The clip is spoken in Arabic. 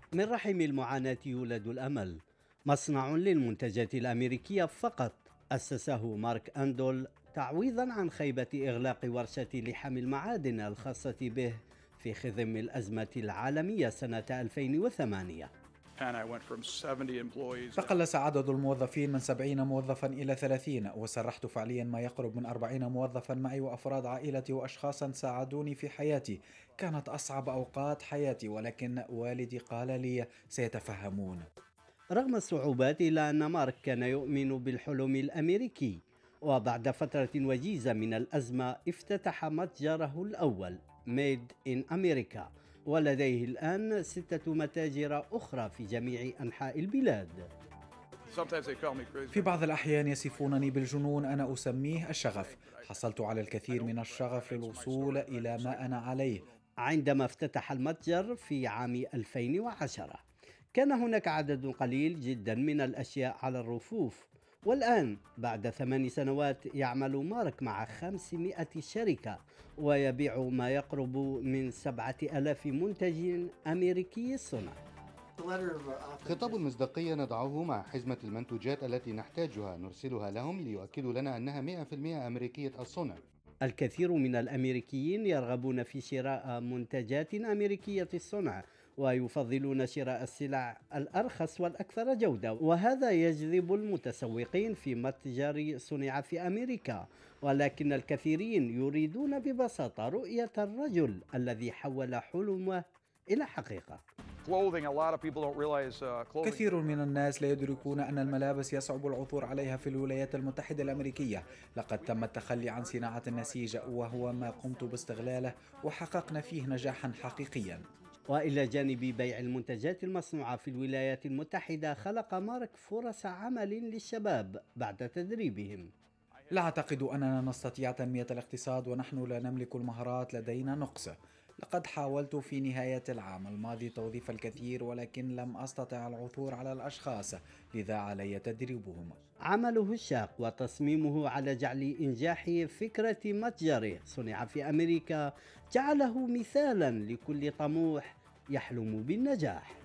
من رحم المعاناة يولد الأمل. مصنع للمنتجات الأمريكية فقط أسسه مارك أندول تعويضا عن خيبة إغلاق ورشة لحم المعادن الخاصة به في خضم الأزمة العالمية سنة 2008. تقلص عدد الموظفين من 70 موظفا إلى 30، وسرحت فعليا ما يقرب من 40 موظفا معي وأفراد عائلتي وأشخاصا ساعدوني في حياتي. كانت أصعب أوقات حياتي، ولكن والدي قال لي سيتفهمون. رغم الصعوبات إلا أن مارك كان يؤمن بالحلم الأمريكي، وبعد فترة وجيزة من الأزمة افتتح متجره الأول ميد إن أمريكا، ولديه الآن 6 متاجر أخرى في جميع أنحاء البلاد. في بعض الأحيان يصفونني بالجنون، أنا أسميه الشغف. حصلت على الكثير من الشغف للوصول إلى ما أنا عليه. عندما افتتح المتجر في عام 2010 كان هناك عدد قليل جدا من الأشياء على الرفوف، والآن بعد 8 سنوات يعمل مارك مع 500 شركة ويبيع ما يقرب من 7000 منتج أمريكي الصنع. خطاب المصداقية نضعه مع حزمة المنتوجات التي نحتاجها، نرسلها لهم ليؤكدوا لنا أنها 100% أمريكية الصنع. الكثير من الأمريكيين يرغبون في شراء منتجات أمريكية الصنع، ويفضلون شراء السلع الأرخص والأكثر جودة، وهذا يجذب المتسوقين في متجر صنع في أمريكا. ولكن الكثيرين يريدون ببساطة رؤية الرجل الذي حول حلمه إلى حقيقة. كثير من الناس لا يدركون أن الملابس يصعب العثور عليها في الولايات المتحدة الأمريكية. لقد تم التخلي عن صناعة النسيج، وهو ما قمت باستغلاله وحققنا فيه نجاحا حقيقيا. وإلى جانب بيع المنتجات المصنوعة في الولايات المتحدة، خلق مارك فرص عمل للشباب بعد تدريبهم. لا أعتقد أننا نستطيع تنمية الاقتصاد ونحن لا نملك المهارات، لدينا نقص. لقد حاولت في نهاية العام الماضي توظيف الكثير، ولكن لم أستطع العثور على الأشخاص، لذا علي تدريبهم. عمله الشاق وتصميمه على جعل إنجاح فكرة متجره صنع في أمريكا جعله مثالا لكل طموح يحلم بالنجاح.